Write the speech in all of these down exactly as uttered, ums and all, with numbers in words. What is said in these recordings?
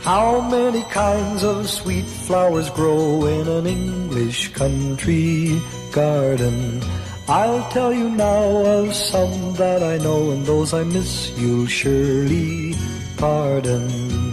How many kinds of sweet flowers grow in an English country garden? I'll tell you now of some that I know, and those I miss you'll surely pardon.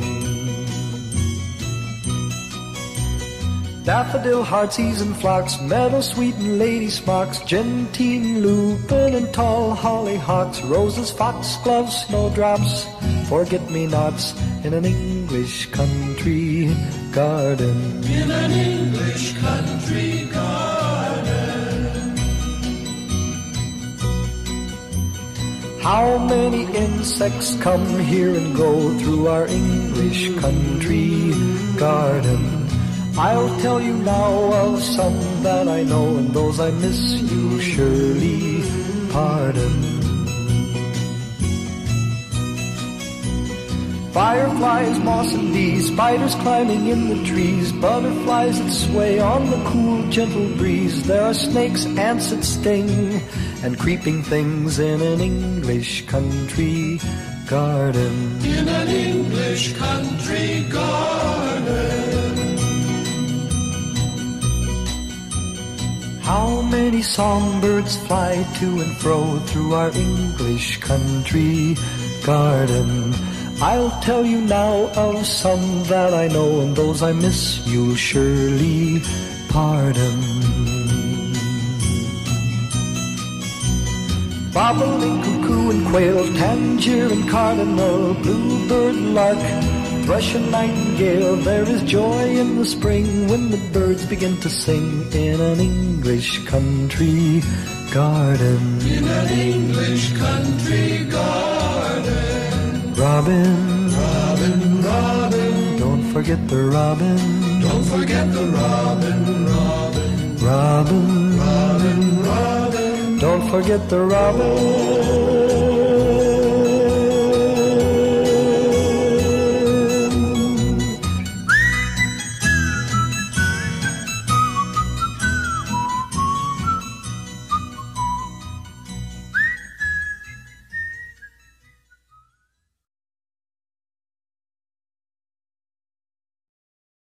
Daffodil, heartsease and phlox, meadowsweet and lady smocks, gentian, lupin and tall hollyhocks, roses, foxgloves, snowdrops, forget-me-nots in an English country garden. In an English country garden. How many insects come here and go through our English country garden? I'll tell you now of some that I know, and those I miss you'll surely pardon. Fireflies, moths and bees, spiders climbing in the trees, butterflies that sway on the cool, gentle breeze. There are snakes, ants that sting, and creeping things in an English country garden. In an English country garden. How many songbirds fly to and fro through our English country garden? I'll tell you now of some that I know, and those I miss you'll surely pardon. Bobolink, cuckoo and quail, tanager and cardinal, bluebird, lark, thrush and nightingale. There is joy in the spring when the birds begin to sing in an English country garden. In an English country garden. Robin, Robin, Robin, don't forget the robin. don't forget the robin, Robin, Robin, Robin, Robin, don't forget the robin.